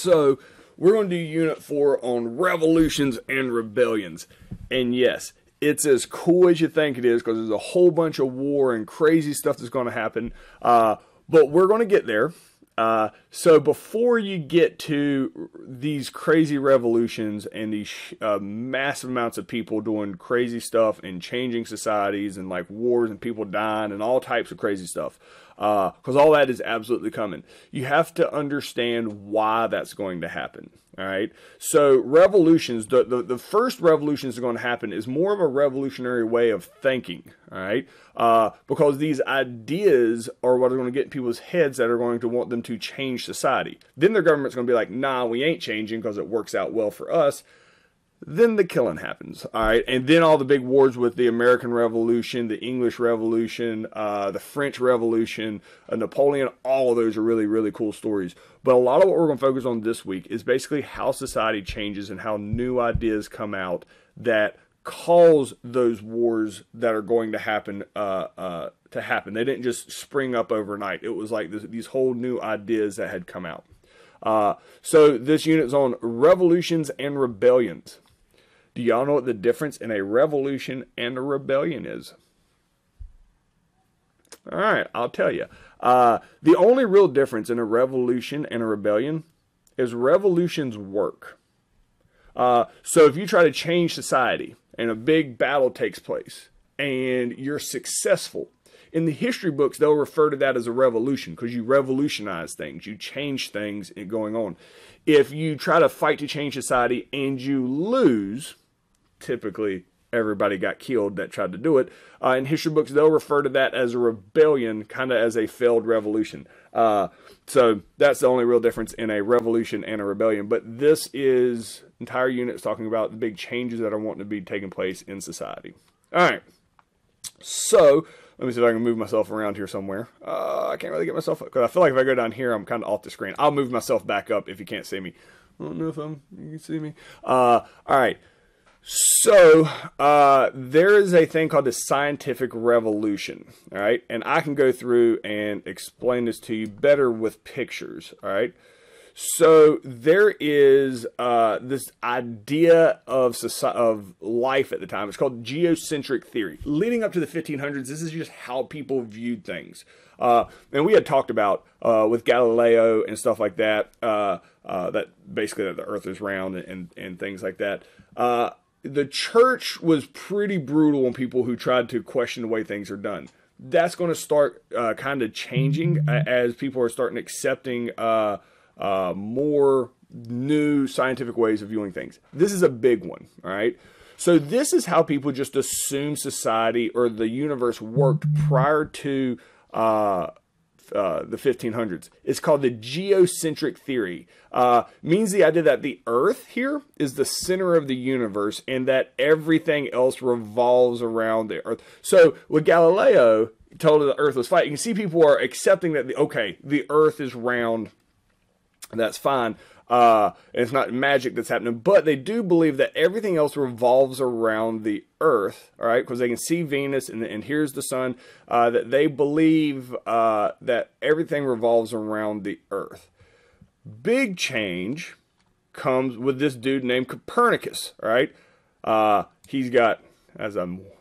So we're going to do Unit 4 on revolutions and rebellions. And yes, it's as cool as you think it is because there's a whole bunch of war and crazy stuff that's going to happen. But we're going to get there. So before you get to these crazy revolutions and these massive amounts of people doing crazy stuff and changing societies and like wars and people dying and all types of crazy stuff, because all that is absolutely coming, you have to understand why that's going to happen. All right. So revolutions, the first revolutions that are going to happen is more of a revolutionary way of thinking. All right. Because these ideas are what are going to get in people's heads that are going to want them to change society. Then their government's going to be like, nah, we ain't changing because it works out well for us. Then the killing happens, all right? And then all the big wars with the American Revolution, the English Revolution, the French Revolution, Napoleon, all of those are really, really cool stories. But a lot of what we're going to focus on this week is basically how society changes and how new ideas come out that cause those wars that are going to happen to happen. They didn't just spring up overnight. It was like these whole new ideas that had come out. So this unit's on revolutions and rebellions. Do y'all know what the difference in a revolution and a rebellion is? All right, I'll tell you. The only real difference in a revolution and a rebellion is revolutions work. So if you try to change society and a big battle takes place and you're successful, in the history books, they'll refer to that as a revolution because you revolutionize things. You change things going on. If you try to fight to change society and you lose, typically everybody got killed that tried to do it. In history books, they'll refer to that as a rebellion, kind of as a failed revolution. So that's the only real difference in a revolution and a rebellion. But this entire unit is talking about the big changes that are wanting to be taking place in society. All right. So let me see if I can move myself around here somewhere. I can't really get myself up because I feel like if I go down here, I'm kind of off the screen. I'll move myself back up if you can't see me. I don't know if you can see me. All right. So there is a thing called the scientific revolution. All right. And I can go through and explain this to you better with pictures. All right. So there is this idea of life at the time. It's called geocentric theory. Leading up to the 1500s, this is just how people viewed things. And we had talked about with Galileo and stuff like that, that basically that the Earth is round and things like that. The church was pretty brutal on people who tried to question the way things are done. That's going to start kind of changing as people are starting accepting more new scientific ways of viewing things. This is a big one, all right? So this is how people just assume society or the universe worked prior to the 1500s. It's called the geocentric theory. Means the idea that the Earth here is the center of the universe and that everything else revolves around the Earth. So with Galileo told the Earth was flat, you can see people are accepting that, the Earth is round. That's fine. And it's not magic that's happening, but they do believe that everything else revolves around the Earth, all right? Because they can see Venus and here's the sun, that they believe that everything revolves around the Earth. Big change comes with this dude named Copernicus, all right? He's got, that's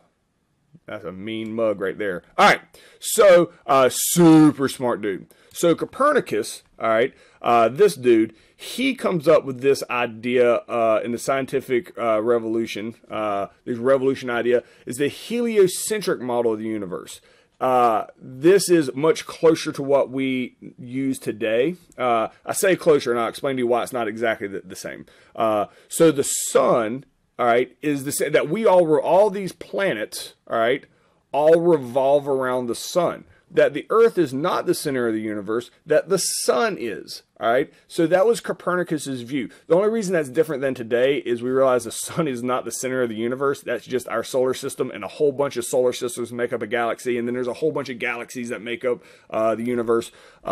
a mean mug right there. All right, so super smart dude. So Copernicus, all right, this dude, he comes up with this idea in the scientific revolution. This revolution idea is the heliocentric model of the universe. This is much closer to what we use today. I say closer, and I'll explain to you why it's not exactly the same. So the sun, all right, is the same, that we all these planets, all right, all revolve around the sun. That the Earth is not the center of the universe, that the sun is, all right? So that was Copernicus's view. The only reason that's different than today is we realize the sun is not the center of the universe. That's just our solar system, and a whole bunch of solar systems make up a galaxy, and then there's a whole bunch of galaxies that make up the universe.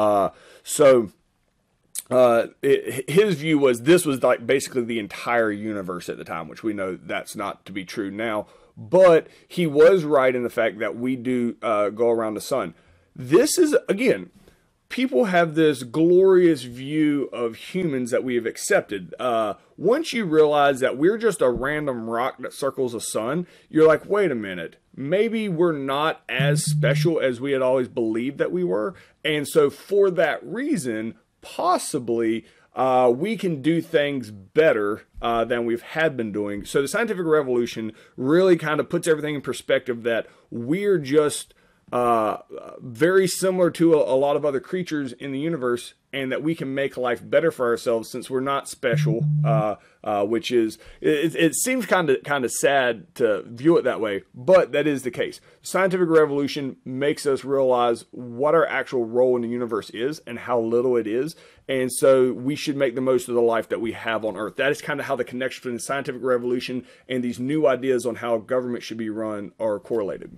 His view was this was like basically the entire universe at the time, which we know that's not to be true now. But he was right in the fact that we do go around the sun. This is, again, people have this glorious view of humans that we have accepted. Once you realize that we're just a random rock that circles a sun, you're like, wait a minute, maybe we're not as special as we had always believed that we were. And so for that reason, possibly we can do things better than we've had been doing. So the scientific revolution really kind of puts everything in perspective that we're just very similar to a lot of other creatures in the universe, and that we can make life better for ourselves since we're not special, which is, it seems kind of sad to view it that way, but that is the case. Scientific revolution makes us realize what our actual role in the universe is and how little it is, and so we should make the most of the life that we have on Earth. That is kind of how the connection between the scientific revolution and these new ideas on how government should be run are correlated.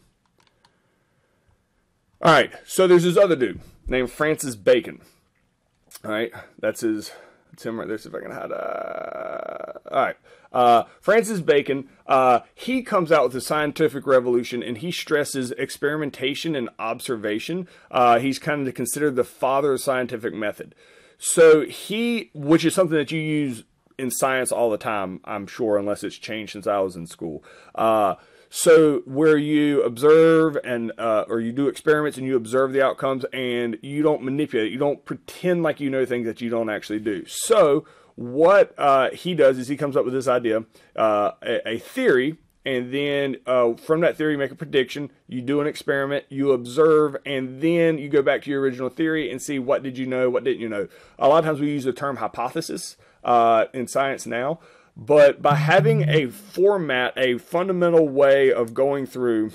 All right, so there's this other dude named Francis Bacon. All right, that's him right there. See if I can hide. All right, Francis Bacon. He comes out with the scientific revolution, and he stresses experimentation and observation. He's kind of considered the father of scientific method. So which is something that you use in science all the time, I'm sure, unless it's changed since I was in school. So where you observe and or you do experiments and you observe the outcomes, and you don't manipulate it. You don't pretend like you know things that you don't actually do. So what he does is he comes up with this idea, a theory, and then from that theory you make a prediction. You do an experiment, you observe, and then you go back to your original theory and see what did you know, what didn't you know. A lot of times we use the term hypothesis in science now. But by having a format, a fundamental way of going through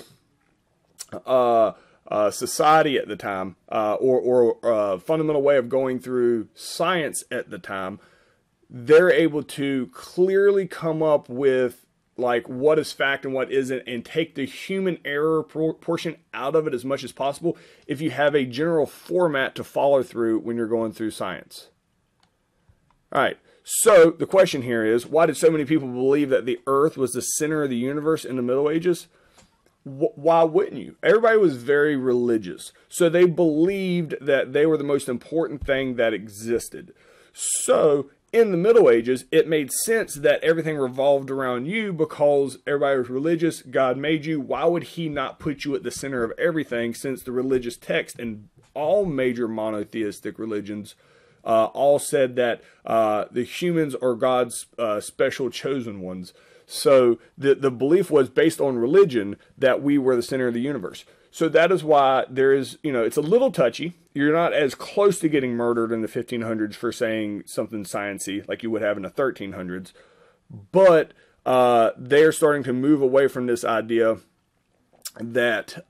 society at the time, or a fundamental way of going through science at the time, they're able to clearly come up with like what is fact and what isn't, and take the human error portion out of it as much as possible if you have a general format to follow through when you're going through science. All right. So the question here is, why did so many people believe that the Earth was the center of the universe in the Middle Ages? Why wouldn't you? Everybody was very religious. So they believed that they were the most important thing that existed. So in the Middle Ages, it made sense that everything revolved around you because everybody was religious. God made you. Why would he not put you at the center of everything, since the religious text and all major monotheistic religions all said that the humans are God's special chosen ones. So the belief was based on religion that we were the center of the universe. So that is why there is, it's a little touchy. You're not as close to getting murdered in the 1500s for saying something sciencey like you would have in the 1300s. But they're starting to move away from this idea that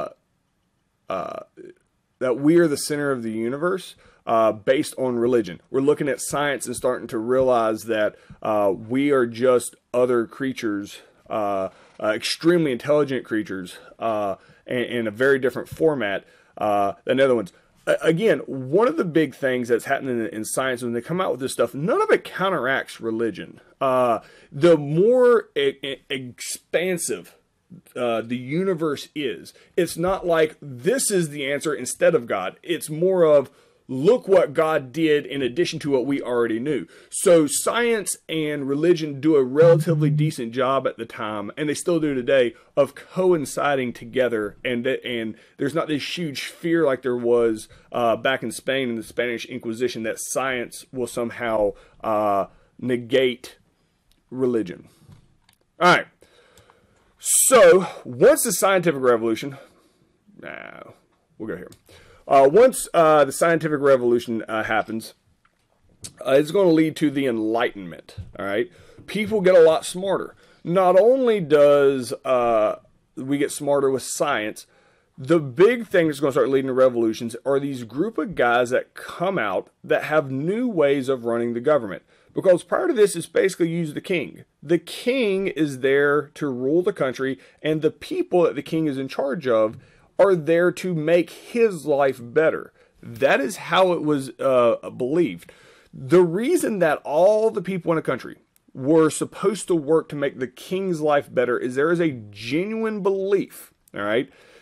that we are the center of the universe. Based on religion. We're looking at science and starting to realize that we are just other creatures, extremely intelligent creatures, in a very different format than the other ones. Again, one of the big things that's happening in science when they come out with this stuff, none of it counteracts religion. The more expansive the universe is, it's not like this is the answer instead of God. It's more of, look what God did in addition to what we already knew. So science and religion do a relatively decent job at the time, and they still do today, of coinciding together. And there's not this huge fear like there was back in Spain in the Spanish Inquisition that science will somehow negate religion. All right. So once the scientific revolution, we'll go here. Once the scientific revolution happens, it's going to lead to the Enlightenment. All right, people get a lot smarter. Not only does we get smarter with science, the big thing that's going to start leading to revolutions are these group of guys that come out that have new ways of running the government. Because prior to this, it's basically use the king. The king is there to rule the country, and the people that the king is in charge of are there to make his life better. That is how it was believed. The reason that all the people in a country were supposed to work to make the king's life better is there is a genuine belief, all right,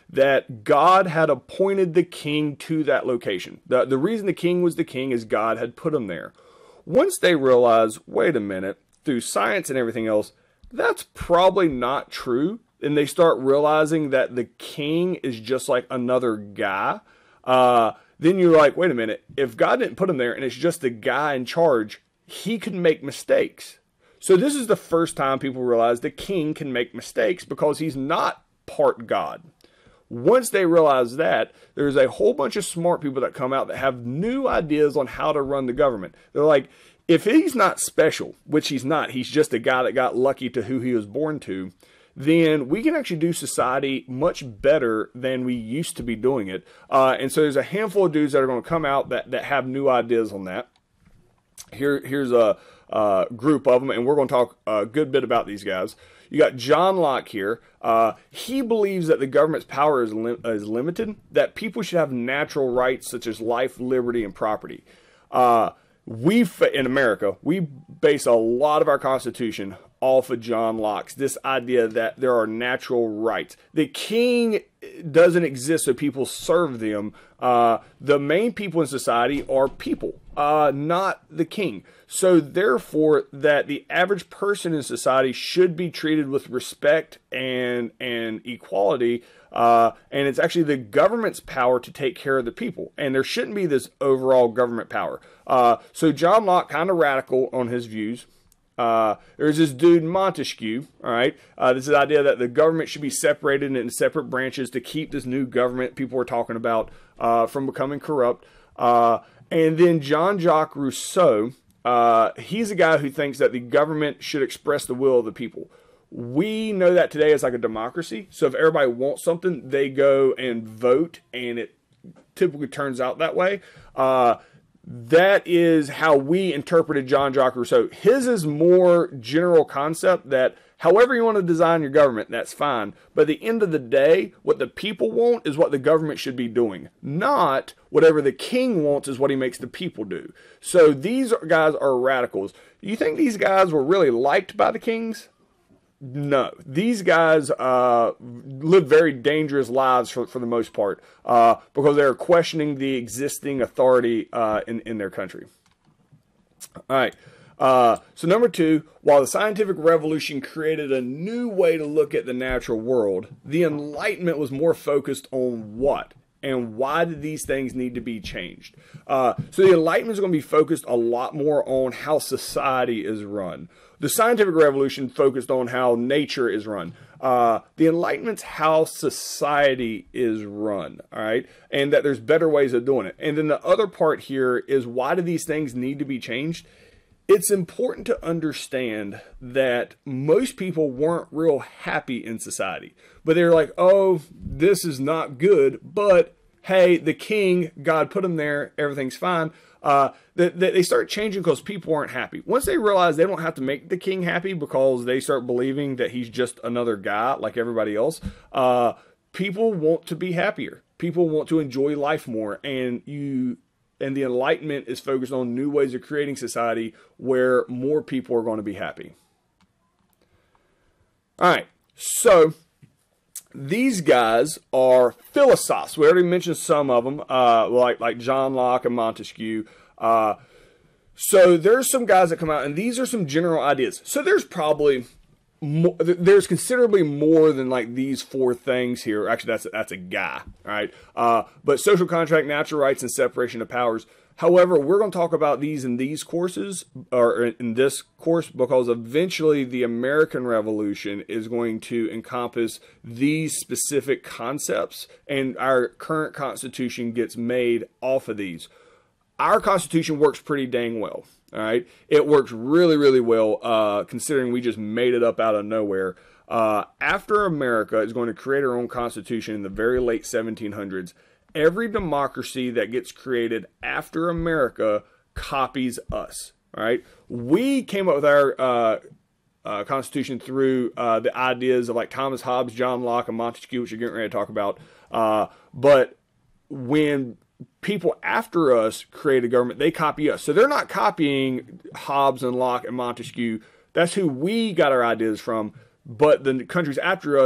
that God had appointed the king to that location. The reason the king was the king is God had put him there. Once they realize, wait a minute, through science and everything else, that's probably not true, and they start realizing that the king is just like another guy, then you're like, wait a minute, if God didn't put him there and it's just the guy in charge, he could make mistakes. So this is the first time people realize the king can make mistakes because he's not part God. Once they realize that, there's a whole bunch of smart people that come out that have new ideas on how to run the government. They're like, if he's not special, which he's not, he's just a guy that got lucky to who he was born to, then we can actually do society much better than we used to be doing it. And so there's a handful of dudes that are going to come out that have new ideas on that. Here's a group of them, and we're going to talk a good bit about these guys. You got John Locke here. He believes that the government's power is limited, that people should have natural rights such as life, liberty, and property. In America, we base a lot of our Constitution off of John Locke's, this idea that there are natural rights. The king doesn't exist so people serve them. The main people in society are people, not the king. So therefore, that the average person in society should be treated with respect and equality. And it's actually the government's power to take care of the people. And there shouldn't be this overall government power. So John Locke, kind of radical on his views. There's this dude, Montesquieu, all right? This is the idea that the government should be separated into separate branches to keep this new government people are talking about from becoming corrupt. And then Jean-Jacques Rousseau, he's a guy who thinks that the government should express the will of the people. We know that today is like a democracy. So if everybody wants something, they go and vote, and it typically turns out that way. That is how we interpreted Jean-Jacques Rousseau. His is more general concept that however you want to design your government, that's fine. But at the end of the day, what the people want is what the government should be doing. Not whatever the king wants is what he makes the people do. So these guys are radicals. You think these guys were really liked by the kings? No, these guys live very dangerous lives for the most part because they're questioning the existing authority in their country. All right, so number two, while the scientific revolution created a new way to look at the natural world, the Enlightenment was more focused on what? And why did these things need to be changed? So the Enlightenment is going to be focused a lot more on how society is run. The scientific revolution focused on how nature is run. The Enlightenment's how society is run, all right? And that there's better ways of doing it. And then the other part here is, why do these things need to be changed? It's important to understand that most people weren't real happy in society. But they're like, oh, this is not good, but hey, the king, God put him there, everything's fine. They start changing because people aren't happy. Once they realize they don't have to make the king happy because they start believing that he's just another guy like everybody else, people want to be happier. People want to enjoy life more, and the Enlightenment is focused on new ways of creating society where more people are going to be happy. All right, so these guys are philosophes. We already mentioned some of them, like John Locke and Montesquieu. So there's some guys that come out, and these are some general ideas. So there's probably there's considerably more than like these four things here. Actually, that's a guy, all right? But social contract, natural rights, and separation of powers. However, we're going to talk about these in these courses, or in this course, because eventually the American Revolution is going to encompass these specific concepts, and our current Constitution gets made off of these. Our Constitution works pretty dang well, all right? It works really, really well, considering we just made it up out of nowhere. After America is going to create our own Constitution in the very late 1700s, every democracy that gets created after America copies us, all right? We came up with our Constitution through the ideas of like Thomas Hobbes, John Locke, and Montesquieu, which you're getting ready to talk about. But when people after us create a government, they copy us. So they're not copying Hobbes and Locke and Montesquieu. That's who we got our ideas from. But the countries after us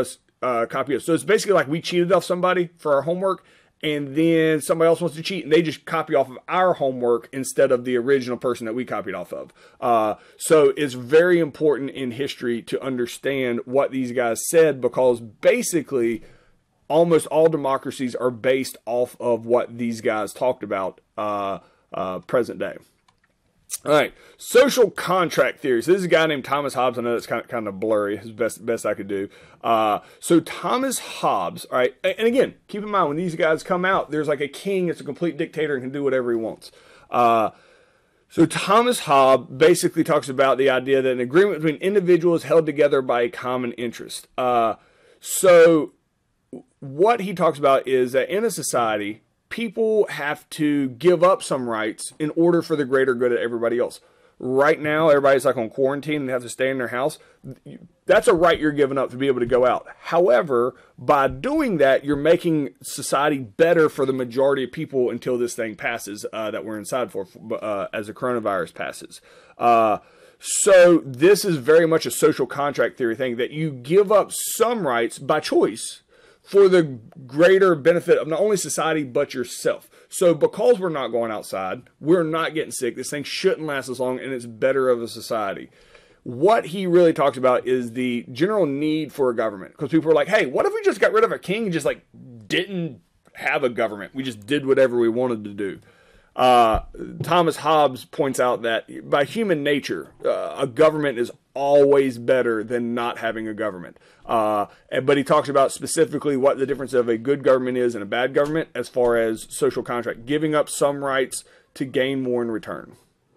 copy us. So it's basically like we cheated off somebody for our homework, and then somebody else wants to cheat, and they just copy off of our homework instead of the original person that we copied off of. So it's very important in history to understand what these guys said, because basically almost all democracies are based off of what these guys talked about present day. All right, social contract theories. This is a guy named Thomas Hobbes. I know that's kind of blurry. It's best I could do. So Thomas Hobbes. All right, and again, keep in mind when these guys come out, there's like a king. It's a complete dictator and can do whatever he wants. So Thomas Hobbes basically talks about the idea that an agreement between individuals held together by a common interest. So what he talks about is that in a society, people have to give up some rights in order for the greater good of everybody else. Right now, everybody's like on quarantine and have to stay in their house. That's a right you're giving up to be able to go out. However, by doing that, you're making society better for the majority of people until this thing passes that we're inside for as the coronavirus passes. So this is very much a social contract theory thing, that you give up some rights by choice for the greater benefit of not only society, but yourself. So because we're not going outside, we're not getting sick, this thing shouldn't last as long, and it's better of a society. What he really talks about is the general need for a government. Because people are like, hey, what if we just got rid of a king and just like didn't have a government? We just did whatever we wanted to do. Thomas Hobbes points out that by human nature, a government is always better than not having a government. But he talks about specifically what the difference of a good government is and a bad government as far as social contract, giving up some rights to gain more in return.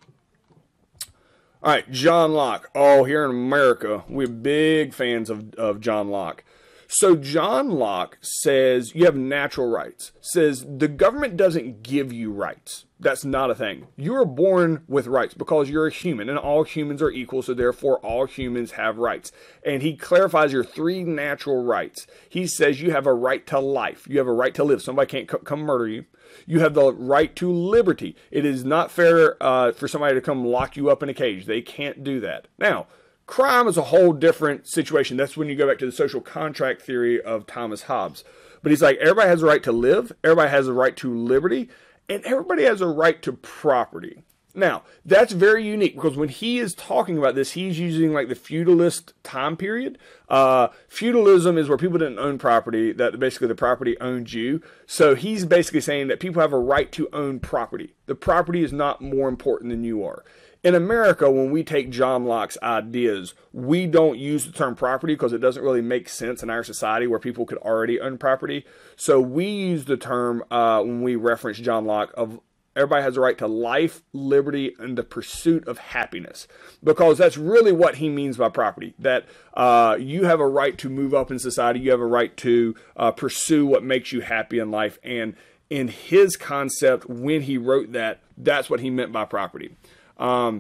All right, John Locke. Oh, here in America, we're big fans of John Locke. So John Locke says you have natural rights. Says the government doesn't give you rights. That's not a thing. You are born with rights because you're a human, and all humans are equal, so therefore all humans have rights. And he clarifies your three natural rights. He says you have a right to life. You have a right to live. Somebody can't come murder you. You have the right to liberty. It is not fair for somebody to come lock you up in a cage. They can't do that. Now, crime is a whole different situation. That's when you go back to the social contract theory of Thomas Hobbes. But he's like, everybody has a right to live, everybody has a right to liberty, and everybody has a right to property. Now, that's very unique because when he is talking about this, he's using like the feudalist time period. Feudalism is where people didn't own property, that basically the property owned you. So he's basically saying that people have a right to own property. The property is not more important than you are. In America, when we take John Locke's ideas, we don't use the term property because it doesn't really make sense in our society where people could already own property. So we use the term when we reference John Locke of everybody has a right to life, liberty, and the pursuit of happiness. Because that's really what he means by property. That you have a right to move up in society. You have a right to pursue what makes you happy in life. And in his concept, when he wrote that, that's what he meant by property. And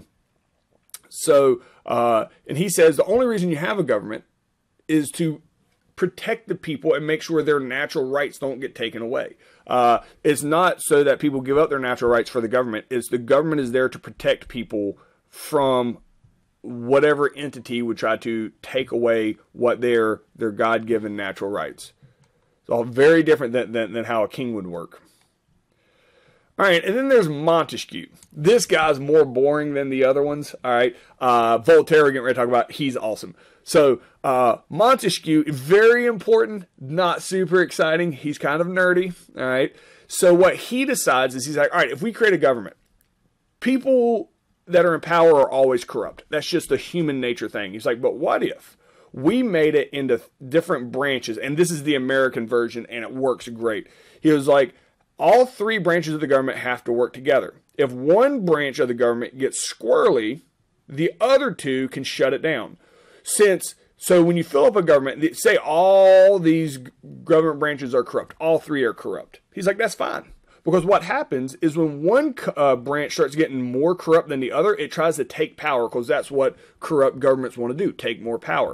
he says the only reason you have a government is to protect the people and make sure their natural rights don't get taken away. It's not so that people give up their natural rights for the government. It's the government is there to protect people from whatever entity would try to take away what their God-given natural rights. It's all very different than how a king would work. All right, and then there's Montesquieu. This guy's more boring than the other ones. All right, Voltaire, we're getting ready to talk about. He's awesome. So Montesquieu, very important, not super exciting. He's kind of nerdy. All right, so what he decides is he's like, all right, if we create a government, people that are in power are always corrupt. That's just a human nature thing. He's like, but what if we made it into different branches? And this is the American version, and it works great. He was like, all three branches of the government have to work together. If one branch of the government gets squirrely, the other two can shut it down. So when you fill up a government, say all these government branches are corrupt, all three are corrupt. He's like, that's fine. Because what happens is when one branch starts getting more corrupt than the other, it tries to take power because that's what corrupt governments want to do, take more power.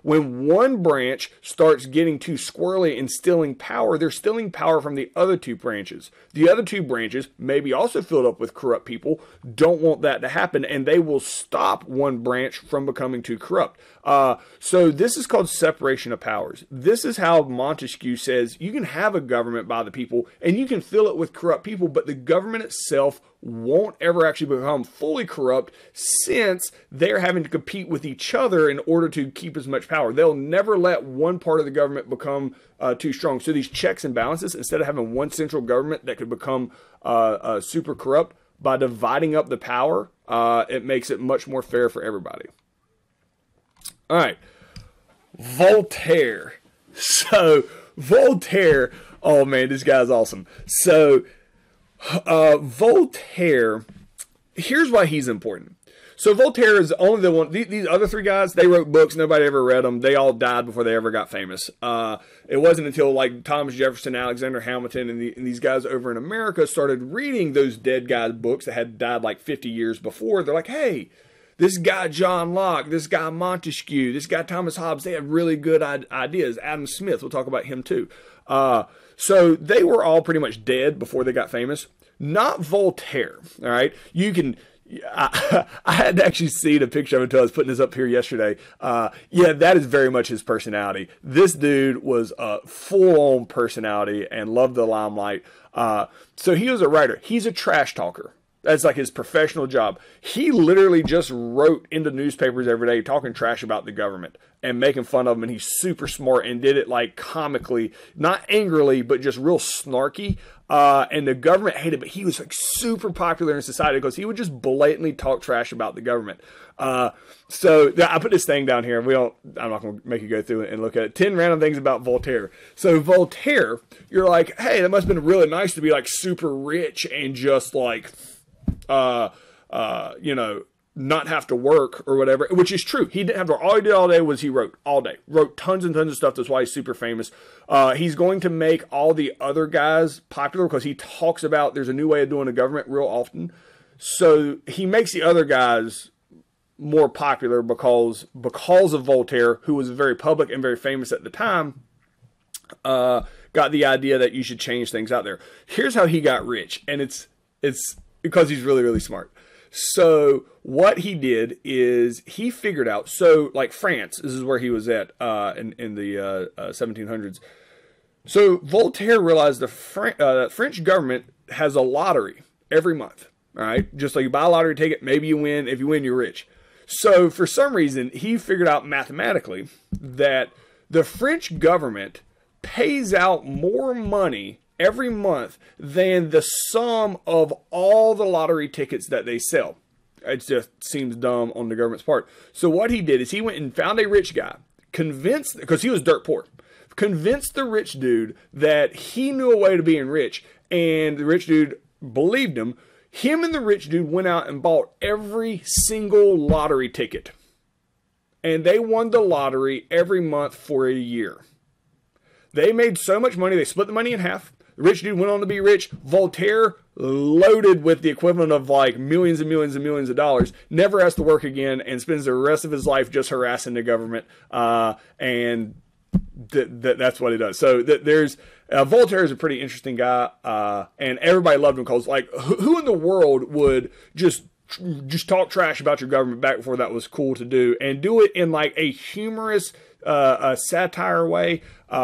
When one branch starts getting too squirrely and stealing power, they're stealing power from the other two branches. The other two branches, maybe also filled up with corrupt people, don't want that to happen, and they will stop one branch from becoming too corrupt. So this is called separation of powers. This is how Montesquieu says you can have a government by the people, and you can fill it with corrupt people, but the government itself won't ever actually become fully corrupt, since they're having to compete with each other in order to keep as much power. They'll never let one part of the government become too strong. So these checks and balances, instead of having one central government that could become super corrupt, by dividing up the power, it makes it much more fair for everybody. All right, Voltaire. So Voltaire, oh man, this guy's awesome. So Voltaire, here's why he's important. So Voltaire is only the one. These other three guys, they wrote books. Nobody ever read them. They all died before they ever got famous. It wasn't until like Thomas Jefferson, Alexander Hamilton, and these guys over in America started reading those dead guys' books that had died like 50 years before. They're like, hey, this guy John Locke, this guy Montesquieu, this guy Thomas Hobbes, they had really good ideas. Adam Smith, we'll talk about him too. So they were all pretty much dead before they got famous. Not Voltaire, all right? You can... I had to actually see the picture of it until I was putting this up here yesterday. Yeah, that is very much his personality. This dude was a full-on personality and loved the limelight. So he was a writer. He's a trash talker. That's like his professional job. He literally just wrote into newspapers every day talking trash about the government and making fun of them. And he's super smart and did it like comically, not angrily, but just real snarky. And the government hated, but he was like super popular in society because he would just blatantly talk trash about the government. So I put this thing down here. I'm not going to make you go through it and look at it. 10 random things about Voltaire. So Voltaire, you're like, hey, that must have been really nice to be like super rich and just like, you know, not have to work or whatever, which is true. He didn't have to work. All he did all day was he wrote all day, wrote tons and tons of stuff. That's why he's super famous. He's going to make all the other guys popular because he talks about there's a new way of doing the government real often. So he makes the other guys more popular because of Voltaire, who was very public and very famous at the time, got the idea that you should change things out there. Here's how he got rich. And it's because he's really, really smart. So what he did is he figured out, so like France, this is where he was at in the 1700s. So Voltaire realized the French government has a lottery every month. All right, just like you buy a lottery ticket, maybe you win. If you win, you're rich. So for some reason, he figured out mathematically that the French government pays out more money every month than the sum of all the lottery tickets that they sell. It just seems dumb on the government's part. So what he did is he went and found a rich guy, convinced, because he was dirt poor, convinced the rich dude that he knew a way to being rich, and the rich dude believed him. Him and the rich dude went out and bought every single lottery ticket. And they won the lottery every month for a year. They made so much money, they split the money in half. The rich dude went on to be rich. Voltaire, loaded with the equivalent of like millions and millions and millions of dollars, never has to work again and spends the rest of his life just harassing the government. And that's what he does. So there's Voltaire is a pretty interesting guy, and everybody loved him because, like, who in the world would just talk trash about your government back before that was cool to do, and do it in like a humorous, satire way.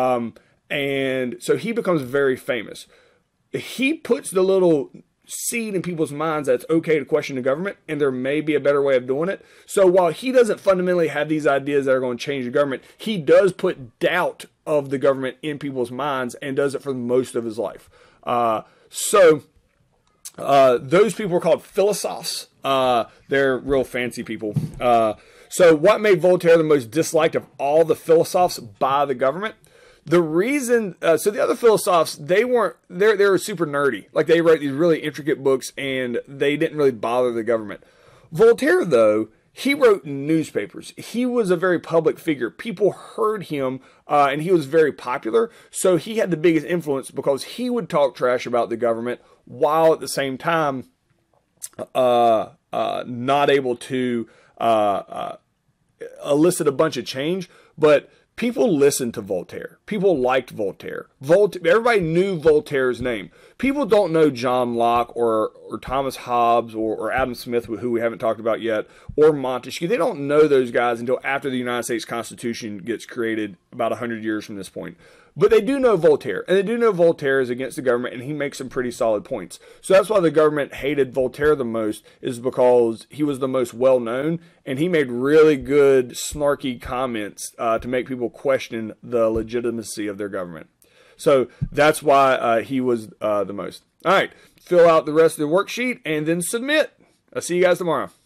And so he becomes very famous. He puts the little seed in people's minds that it's okay to question the government and there may be a better way of doing it. So while he doesn't fundamentally have these ideas that are going to change the government, he does put doubt of the government in people's minds and does it for most of his life. Those people are called philosophes. They're real fancy people. So what made Voltaire the most disliked of all the philosophes by the government? The reason, so the other philosophes, they were super nerdy. Like, they write these really intricate books and they didn't really bother the government. Voltaire, though, he wrote newspapers. He was a very public figure. People heard him, and he was very popular. So he had the biggest influence because he would talk trash about the government while at the same time not able to elicit a bunch of change, But people listened to Voltaire. People liked Voltaire. Everybody knew Voltaire's name. People don't know John Locke or Thomas Hobbes or Adam Smith, who we haven't talked about yet, or Montesquieu. They don't know those guys until after the United States Constitution gets created about 100 years from this point. But they do know Voltaire, and they do know Voltaire is against the government, and he makes some pretty solid points. So that's why the government hated Voltaire the most, is because he was the most well-known, and he made really good, snarky comments to make people question the legitimacy of their government. So that's why he was the most. All right, fill out the rest of the worksheet, and then submit. I'll see you guys tomorrow.